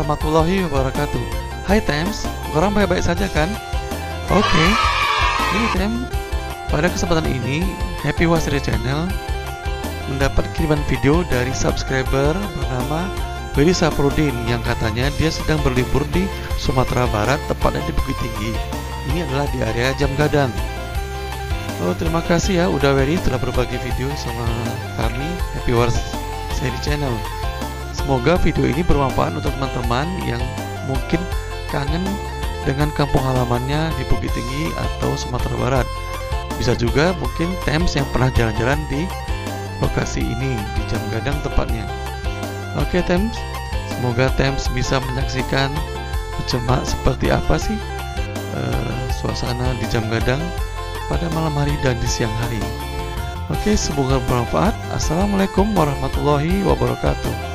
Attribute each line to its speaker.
Speaker 1: warahmatullahi wabarakatuh. Hai Tems, orang baik-baik saja kan? Oke, ini Tem, pada kesempatan ini Happy Wasri Channel mendapat kiriman video dari subscriber bernama Willy Saprudin yang katanya dia sedang berlibur di Sumatera Barat, tepatnya di Bukit Tinggi. Ini adalah di area Jam Gadang. Oh, terima kasih ya udah Willy telah berbagi video sama kami Happy Wasri Channel. Semoga video ini bermanfaat untuk teman-teman yang mungkin kangen dengan kampung halamannya di Bukit Tinggi atau Sumatera Barat. Bisa juga mungkin Tems yang pernah jalan-jalan di lokasi ini, di Jam Gadang tepatnya. Oke Tems, semoga Tems bisa menyaksikan seperti apa sih suasana di Jam Gadang pada malam hari dan di siang hari. Oke, semoga bermanfaat. Assalamualaikum warahmatullahi wabarakatuh.